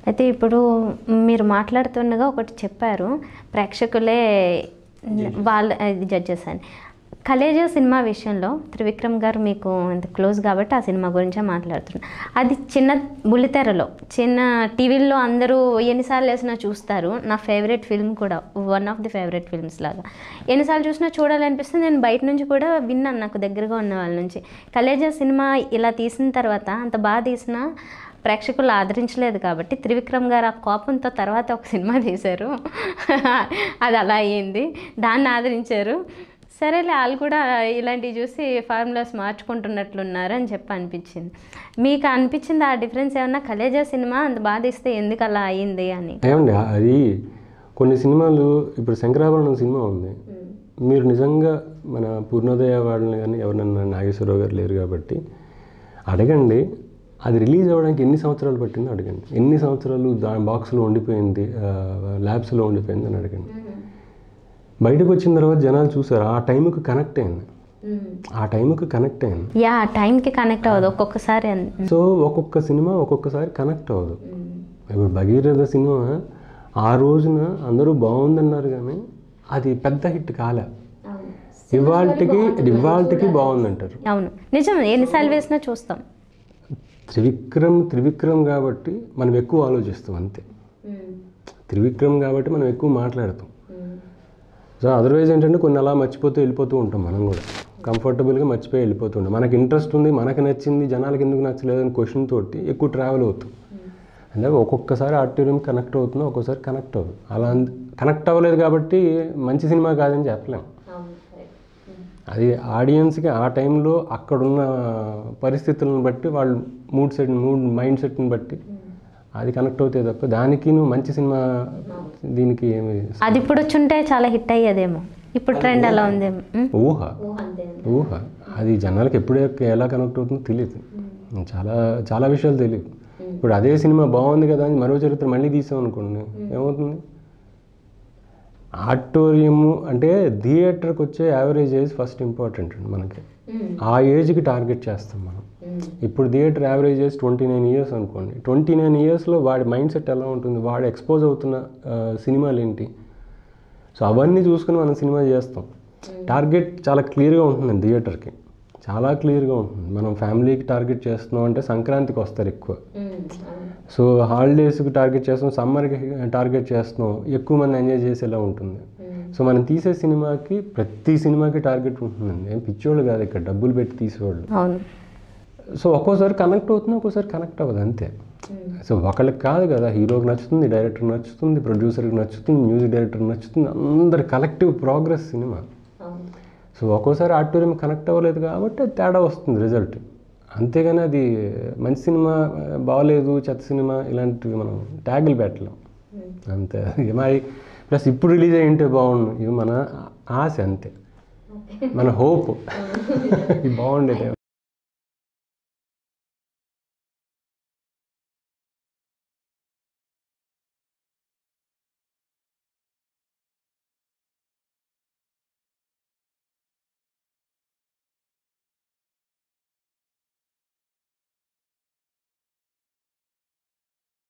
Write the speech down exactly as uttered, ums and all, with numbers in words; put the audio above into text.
అయితే ఇప్పుడు మీరు మాట్లాడుతుండగా ఒకటి చెప్పారు, ప్రేక్షకులే వాళ్ళ ఇది జడ్జెస్ అని. కలేజా సినిమా విషయంలో త్రివిక్రమ్ గారు మీకు అంత క్లోజ్ కాబట్టి ఆ సినిమా గురించే మాట్లాడుతున్నారు. అది చిన్న బుల్లితెరలో చిన్న టీవీల్లో అందరూ ఎన్నిసార్లు వేసినా చూస్తారు. నా ఫేవరెట్ ఫిల్మ్ కూడా, one of the favourite films లాగా ఎన్నిసార్లు చూసినా చూడాలనిపిస్తుంది. నేను బయట నుంచి కూడా విన్నాను, నాకు దగ్గరగా ఉన్న వాళ్ళ నుంచి. కలేజా సినిమా ఇలా తీసిన తర్వాత అంత బాగా తీసిన ప్రేక్షకులు ఆదరించలేదు కాబట్టి త్రివిక్రమ్ గారు ఆ కోపంతో తర్వాత ఒక సినిమా తీశారు. అది అలా అయ్యింది, దాన్ని ఆదరించారు. సరేలే, వాళ్ళు కూడా ఇలాంటివి చూసి ఫార్ములాస్ మార్చుకుంటున్నట్లున్నారు అని చెప్పి అనిపించింది. మీకు అనిపించింది ఆ డిఫరెన్స్ ఏమన్నా? కలేజా సినిమా అంత బాధ ఇస్తే ఎందుకు అలా అయ్యింది అని? ఏమండి, అది కొన్ని సినిమాలు, ఇప్పుడు శంకరాభరణం సినిమా ఉంది, మీరు నిజంగా మన పూర్ణోదయ వాళ్ళని కానీ ఎవరన్నా, నాగేశ్వరరావు గారు లేరు కాబట్టి అడగండి, అది రిలీజ్ అవ్వడానికి ఎన్ని సంవత్సరాలు పట్టిందో అడగండి. ఎన్ని సంవత్సరాలు దాని బాక్స్లో ఉండిపోయింది, ల్యాబ్స్లో ఉండిపోయింది అని అడగండి. బయటకు వచ్చిన తర్వాత జనాలు చూసారు, ఆ టైంకి కనెక్ట్ అయింది, ఆ టైంకి కనెక్ట్ అయింది. యా, టైంకి కనెక్ట్ అవ్వదు ఒక్కొక్కసారి. సో ఒక్కొక్క సినిమా ఒక్కొక్కసారి కనెక్ట్ అవ్వదు. ఇప్పుడు భగీరథ సినిమా ఆ రోజున అందరూ బాగుందన్నారు కానీ అది పెద్ద హిట్ కాలే. ఇవాళకి ఇవాళకి బాగుందంటారు. అవును, నిజం. ఎన్నిసార్లు వేసినా చూస్తాం. త్రివిక్రమ్ త్రివిక్రమ్ కాబట్టి మనం ఎక్కువ ఆలోచిస్తాం, అంతే. త్రివిక్రమ్ కాబట్టి మనం ఎక్కువ మాట్లాడతాం. సో అదర్వైజ్ ఏంటంటే కొన్ని అలా మర్చిపోతూ వెళ్ళిపోతూ ఉంటాం. మనం కూడా కంఫర్టబుల్గా మర్చిపోయి వెళ్ళిపోతూ ఉంటాం. మనకి ఇంట్రెస్ట్ ఉంది, మనకు నచ్చింది, జనాలకు ఎందుకు నచ్చలేదని క్వశ్చన్ తోటి ఎక్కువ ట్రావెల్ అవుతాం. అంటే ఒక్కొక్కసారి ఆడిటోరియం కనెక్ట్ అవుతున్నాం, ఒక్కొక్కసారి కనెక్ట్ అవ్వదు. అలా కనెక్ట్ అవ్వలేదు కాబట్టి మంచి సినిమా కాదని చెప్పలేం. అది ఆడియన్స్కి ఆ టైంలో అక్కడున్న పరిస్థితులను బట్టి, వాళ్ళు మూడ్ సెట్ మూడ్ మైండ్ సెట్ని బట్టి అది కనెక్ట్ అవుతాయి తప్ప దానికి నువ్వు మంచి సినిమా దీనికి ఏమి. అది ఇప్పుడు వచ్చుంటే చాలా హిట్ అయ్యేదేమో. ఇప్పుడు ట్రెండ్ అలా ఉందేమో. ఊహ ఊహ అది జనాలకు ఎప్పుడు ఎలా కనెక్ట్ అవుతుందో తెలియదు. చాలా చాలా విషయాలు తెలియదు. ఇప్పుడు అదే సినిమా బాగుంది కదా అని మరో చరిత్ర మళ్ళీ తీసాం అనుకోండి, ఏమవుతుంది? ఆడిటోరియము అంటే థియేటర్కి వచ్చే యావరేజ్ ఏజ్ ఫస్ట్ ఇంపార్టెంట్ అండి మనకి. ఆ ఏజ్కి టార్గెట్ చేస్తాం మనం. ఇప్పుడు theatre average age twenty nine years అనుకోండి. ట్వంటీ నైన్ ఇయర్స్లో వాడి మైండ్ సెట్ ఎలా ఉంటుంది, వాడు ఎక్స్పోజ్ అవుతున్న సినిమాలు ఏంటి, సో అవన్నీ చూసుకుని మనం సినిమా చేస్తాం. టార్గెట్ చాలా క్లియర్గా ఉంటుందండి థియేటర్కి, చాలా క్లియర్గా ఉంటుంది. మనం ఫ్యామిలీకి టార్గెట్ చేస్తున్నాం అంటే సంక్రాంతికి వస్తారు ఎక్కువ, సో హాలిడేస్కి టార్గెట్ చేస్తున్నాం, సమ్మర్కి టార్గెట్ చేస్తున్నాం, ఎక్కువ మంది ఎంజాయ్ చేసేలా ఉంటుంది. సో మనం తీసే సినిమాకి ప్రతి సినిమాకి టార్గెట్ ఉంటుందండి. ఏం పిచ్చోళ్ళు కాదు ఇక్కడ డబ్బులు పెట్టి తీసేవాళ్ళు. సో ఒక్కోసారి కనెక్ట్ అవుతుంది, ఒక్కోసారి కనెక్ట్ అవ్వదు, అంతే. సో ఒకళ్ళకి కాదు కదా, హీరోకి నచ్చుతుంది, డైరెక్టర్ నచ్చుతుంది, ప్రొడ్యూసర్కి నచ్చుతుంది, మ్యూజిక్ డైరెక్టర్ నచ్చుతుంది, అందరి కలెక్టివ్ ప్రోగ్రెస్ సినిమా. సో ఒక్కోసారి ఆడిటోరియం కనెక్ట్ అవ్వలేదు కాబట్టి తేడా వస్తుంది రిజల్ట్. అంతేగాని అది మంచి సినిమా, బాగలేదు, చెత్త సినిమా, ఇలాంటివి మనం ట్యాగులు పెట్టలేం, అంతే. మరి ప్లస్ ఇప్పుడు రిలీజ్ అయ్యింటే బాగుండు, ఇవి మన ఆశ, అంతే, మన హోప్ బాగుండేది.